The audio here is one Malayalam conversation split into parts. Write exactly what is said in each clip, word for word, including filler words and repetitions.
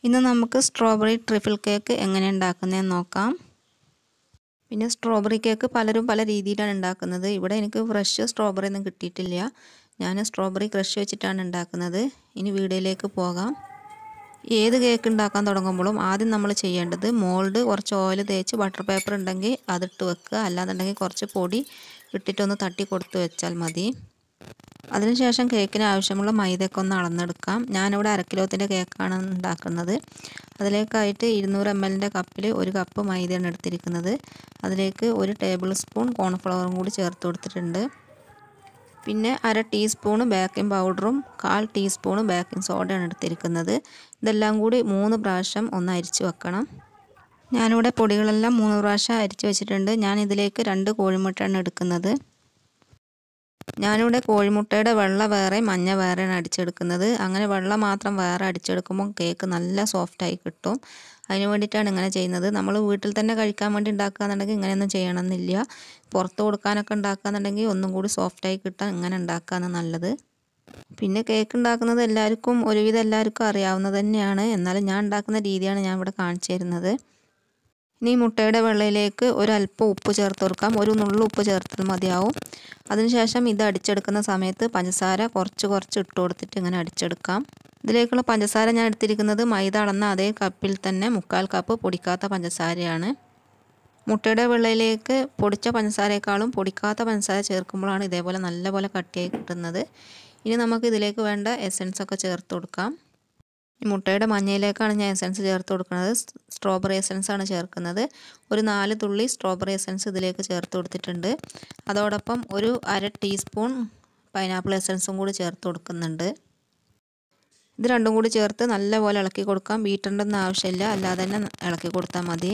ഇന്ന് നമുക്ക് സ്ട്രോബെറി ട്രിപ്പിൾ കേക്ക് എങ്ങനെ ഉണ്ടാക്കുന്നതെന്ന് നോക്കാം. പിന്നെ സ്ട്രോബെറി കേക്ക് പലരും പല രീതിയിലാണ് ഉണ്ടാക്കുന്നത്. ഇവിടെ എനിക്ക് ഫ്രഷ് സ്ട്രോബെറി ഒന്നും കിട്ടിയിട്ടില്ല. ഞാൻ സ്ട്രോബെറി ക്രഷ് വെച്ചിട്ടാണ് ഉണ്ടാക്കുന്നത്. ഇനി വീഡിയോയിലേക്ക് പോകാം. ഏത് കേക്ക് ഉണ്ടാക്കാൻ തുടങ്ങുമ്പോഴും ആദ്യം നമ്മൾ ചെയ്യേണ്ടത് മോൾഡ് കുറച്ച് ഓയിൽ തേച്ച് ബട്ടർ പേപ്പർ ഉണ്ടെങ്കിൽ അതിട്ട് വെക്കുക. അല്ലാന്നുണ്ടെങ്കിൽ കുറച്ച് പൊടി ഇട്ടിട്ടൊന്ന് തട്ടി കൊടുത്ത് വെച്ചാൽ മതി. അതിനുശേഷം കേക്കിന് ആവശ്യമുള്ള മൈദയൊക്കെ ഒന്ന് അളന്നെടുക്കാം. ഞാനിവിടെ അര കിലോത്തിൻ്റെ കേക്കാണ് ഉണ്ടാക്കുന്നത്. അതിലേക്കായിട്ട് ഇരുന്നൂറ് എം എല്ലിൻ്റെ കപ്പിൽ ഒരു കപ്പ് മൈദയാണ് എടുത്തിരിക്കുന്നത്. അതിലേക്ക് ഒരു ടേബിൾ സ്പൂൺ കോൺഫ്ലവറും കൂടി ചേർത്ത് കൊടുത്തിട്ടുണ്ട്. പിന്നെ അര ടീസ്പൂണ് ബേക്കിംഗ് പൗഡറും കാൽ ടീസ്പൂണ് ബേക്കിംഗ് സോഡയാണ് എടുത്തിരിക്കുന്നത്. ഇതെല്ലാം കൂടി മൂന്ന് പ്രാവശ്യം ഒന്ന് അരിച്ച് വെക്കണം. ഞാനിവിടെ പൊടികളെല്ലാം മൂന്ന് പ്രാവശ്യം അരിച്ച് വെച്ചിട്ടുണ്ട്. ഞാൻ ഇതിലേക്ക് രണ്ട് കോഴിമുട്ടയാണ് എടുക്കുന്നത്. ഞാനിവിടെ കോഴിമുട്ടയുടെ വെള്ള വേറെ മഞ്ഞ വേറെയാണ് അടിച്ചെടുക്കുന്നത്. അങ്ങനെ വെള്ള മാത്രം വേറെ അടിച്ചെടുക്കുമ്പോൾ കേക്ക് നല്ല സോഫ്റ്റായി കിട്ടും. അതിന് വേണ്ടിയിട്ടാണ് ഇങ്ങനെ ചെയ്യുന്നത്. നമ്മൾ വീട്ടിൽ തന്നെ കഴിക്കാൻ വേണ്ടി ഉണ്ടാക്കുകയെന്നുണ്ടെങ്കിൽ ഇങ്ങനെയൊന്നും ചെയ്യണമെന്നില്ല. പുറത്ത് കൊടുക്കാനൊക്കെ ഉണ്ടാക്കുകയെന്നുണ്ടെങ്കിൽ ഒന്നും കൂടി സോഫ്റ്റായി കിട്ടാൻ ഇങ്ങനെ ഉണ്ടാക്കുകയാണ് നല്ലത്. പിന്നെ കേക്ക് ഉണ്ടാക്കുന്നത് എല്ലാവർക്കും ഒരുവിധം എല്ലാവർക്കും അറിയാവുന്നത് തന്നെയാണ്. എന്നാലും ഞാൻ ഉണ്ടാക്കുന്ന രീതിയാണ് ഞാൻ ഇവിടെ കാണിച്ചു തരുന്നത്. ഇനി മുട്ടയുടെ വെള്ളയിലേക്ക് ഒരല്പം ഉപ്പ് ചേർത്ത് കൊടുക്കാം. ഒരു നുള്ളു ഉപ്പ് ചേർത്തത് മതിയാവും. അതിനുശേഷം ഇത് അടിച്ചെടുക്കുന്ന സമയത്ത് പഞ്ചസാര കുറച്ച് കുറച്ച് ഇട്ട് കൊടുത്തിട്ട് ഇങ്ങനെ അടിച്ചെടുക്കാം. ഇതിലേക്കുള്ള പഞ്ചസാര ഞാൻ എടുത്തിരിക്കുന്നത് മൈദ അളന്ന അതേ കപ്പിൽ തന്നെ മുക്കാൽ കപ്പ് പൊടിക്കാത്ത പഞ്ചസാരയാണ്. മുട്ടയുടെ വെള്ളയിലേക്ക് പൊടിച്ച പഞ്ചസാരയേക്കാളും പൊടിക്കാത്ത പഞ്ചസാര ചേർക്കുമ്പോഴാണ് ഇതേപോലെ നല്ലപോലെ കട്ടിയായി കിട്ടുന്നത്. ഇനി നമുക്ക് ഇതിലേക്ക് വേണ്ട എസൻസ് ഒക്കെ ചേർത്ത് കൊടുക്കാം. ഈ മുട്ടയുടെ മഞ്ഞയിലേക്കാണ് ഞാൻ എസൻസ് ചേർത്ത് കൊടുക്കുന്നത്. സ്ട്രോബെറി എസൻസ് ആണ് ചേർക്കുന്നത്. ഒരു നാല് തുള്ളി സ്ട്രോബെറി എസൻസ് ഇതിലേക്ക് ചേർത്ത് കൊടുത്തിട്ടുണ്ട്. അതോടൊപ്പം ഒരു അര ടീസ്പൂൺ പൈനാപ്പിൾ എസൻസും കൂടി ചേർത്ത് കൊടുക്കുന്നുണ്ട്. ഇത് രണ്ടും കൂടി ചേർത്ത് നല്ലപോലെ ഇളക്കി കൊടുക്കാം. ബീറ്ററിൻ്റെ ഒന്നും ആവശ്യമില്ല, അല്ലാതെ തന്നെ ഇളക്കി കൊടുത്താൽ മതി.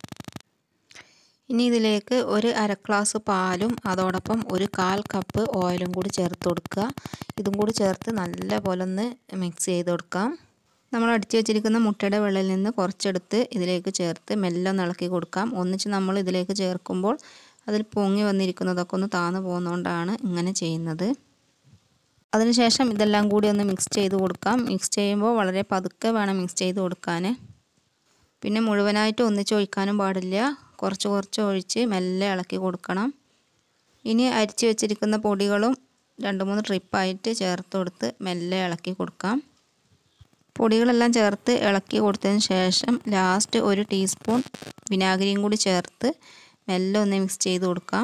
ഇനി ഇതിലേക്ക് ഒരു അര ഗ്ലാസ് പാലും അതോടൊപ്പം ഒരു കാൽ കപ്പ് ഓയിലും കൂടി ചേർത്ത് കൊടുക്കുക. ഇതും കൂടി ചേർത്ത് നല്ലപോലെ ഒന്ന് മിക്സ് ചെയ്ത് കൊടുക്കാം. നമ്മൾ അടിച്ചു വെച്ചിരിക്കുന്ന മുട്ടയുടെ വെള്ളയിൽ നിന്ന് കുറച്ചെടുത്ത് ഇതിലേക്ക് ചേർത്ത് മെല്ലെ ഒന്ന് ഇളക്കി കൊടുക്കാം. ഒന്നിച്ച് നമ്മൾ ഇതിലേക്ക് ചേർക്കുമ്പോൾ അതിൽ പൊങ്ങി വന്നിരിക്കുന്നതൊക്കെ ഒന്ന് താന്നു പോകുന്നതുകൊണ്ടാണ് ഇങ്ങനെ ചെയ്യുന്നത്. അതിനുശേഷം ഇതെല്ലാം കൂടി ഒന്ന് മിക്സ് ചെയ്ത് കൊടുക്കാം. മിക്സ് ചെയ്യുമ്പോൾ വളരെ പതുക്കെ വേണം മിക്സ് ചെയ്ത് കൊടുക്കാൻ. പിന്നെ മുഴുവനായിട്ട് ഒന്നിച്ച് ഒഴിക്കാനും പാടില്ല. കുറച്ച് കുറച്ച് ഒഴിച്ച് മെല്ലെ ഇളക്കി കൊടുക്കണം. ഇനി അരിച്ച് വെച്ചിരിക്കുന്ന പൊടികളും രണ്ട് മൂന്ന് ട്രിപ്പായിട്ട് ചേർത്ത് കൊടുത്ത് മെല്ലെ ഇളക്കി കൊടുക്കാം. പൊടികളെല്ലാം ചേർത്ത് ഇളക്കി കൊടുത്തതിന് ശേഷം ലാസ്റ്റ് ഒരു ടീസ്പൂൺ വിനാഗിരിയും കൂടി ചേർത്ത് മെല്ലെ ഒന്ന് മിക്സ് ചെയ്ത് കൊടുക്കാം.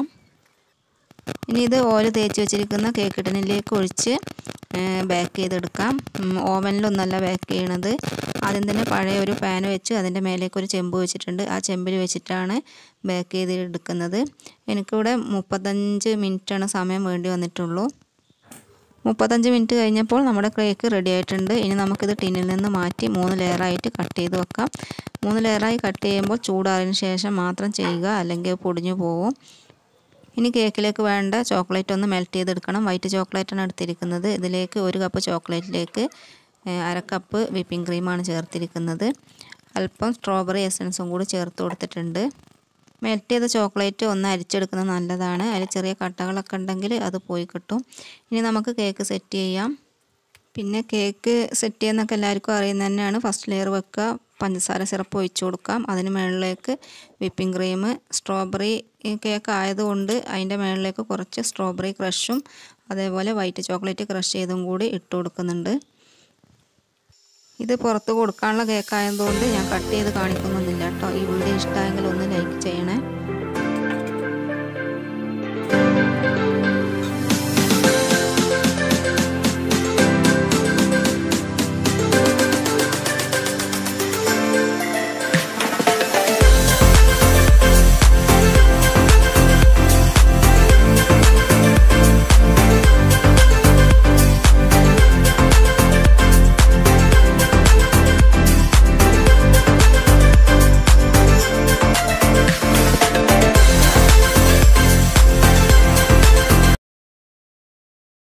ഇനി ഇത് ഓയിൽ തേച്ച് വെച്ചിരിക്കുന്ന കേക്ക് ടിന്നിലേക്ക് ഒഴിച്ച് ബേക്ക് ചെയ്തെടുക്കാം. ഓവനിലൊന്നല്ല ബേക്ക് ചെയ്യണത്. ആദ്യം തന്നെ പഴയ ഒരു പാൻ വെച്ച് അതിൻ്റെ മേലേക്ക് ഒരു ചെമ്പ് വെച്ചിട്ടുണ്ട്. ആ ചെമ്പിൽ വെച്ചിട്ടാണ് ബേക്ക് ചെയ്തെടുക്കുന്നത്. എനിക്കിവിടെ മുപ്പത്തഞ്ച് മിനിറ്റാണ് സമയം വേണ്ടി വന്നിട്ടുള്ളൂ. മുപ്പത്തഞ്ച് മിനിറ്റ് കഴിഞ്ഞപ്പോൾ നമ്മുടെ കേക്ക് റെഡി ആയിട്ടുണ്ട്. ഇനി നമുക്കിത് ടിന്നിൽ നിന്ന് മാറ്റി മൂന്ന് ലെയറായിട്ട് കട്ട് ചെയ്ത് വെക്കാം. മൂന്ന് ലെയറായി കട്ട് ചെയ്യുമ്പോൾ ചൂടാറിന് ശേഷം മാത്രം ചെയ്യുക, അല്ലെങ്കിൽ പൊടിഞ്ഞു പോവും. ഇനി കേക്കിലേക്ക് വേണ്ട ചോക്ലേറ്റ് ഒന്ന് മെൽറ്റ് ചെയ്തെടുക്കണം. വൈറ്റ് ചോക്ലേറ്റാണ് എടുത്തിരിക്കുന്നത്. ഇതിലേക്ക് ഒരു കപ്പ് ചോക്ലേറ്റിലേക്ക് അര കപ്പ് വിപ്പിംഗ് ക്രീമാണ് ചേർത്തിരിക്കുന്നത്. അല്പം സ്ട്രോബെറി എസൻസും കൂടി ചേർത്ത് കൊടുത്തിട്ടുണ്ട്. മെൽറ്റ് ചെയ്ത ചോക്ലേറ്റ് ഒന്ന് അരിച്ചെടുക്കുന്നത് നല്ലതാണ്. അതിൽ ചെറിയ കട്ടകളൊക്കെ ഉണ്ടെങ്കിൽ അത് പോയി കിട്ടും. ഇനി നമുക്ക് കേക്ക് സെറ്റ് ചെയ്യാം. പിന്നെ കേക്ക് സെറ്റ് ചെയ്യുന്നൊക്കെ എല്ലാവർക്കും അറിയുന്നത് തന്നെയാണ്. ഫസ്റ്റ് ലെയർ വെക്കുക, പഞ്ചസാര സിറപ്പ് ഒഴിച്ചു കൊടുക്കാം. അതിന് മുകളിലേക്ക് വിപ്പിംഗ് ക്രീം, സ്ട്രോബെറി കേക്ക് ആയതുകൊണ്ട് അതിൻ്റെ മുകളിലേക്ക് കുറച്ച് സ്ട്രോബെറി ക്രഷും അതേപോലെ വൈറ്റ് ചോക്ലേറ്റ് ക്രഷ് ചെയ്തും കൂടി ഇട്ട് കൊടുക്കുന്നുണ്ട്. ഇത് പുറത്ത് കൊടുക്കാനുള്ള കേക്കായതുകൊണ്ട് ഞാൻ കട്ട് ചെയ്ത് കാണിക്കുന്നൊന്നുമില്ല കേട്ടോ. ഈ വീഡിയോ ഇഷ്ടമായെങ്കിൽ ഒന്ന് ലൈക്ക് ചെയ്യണേ.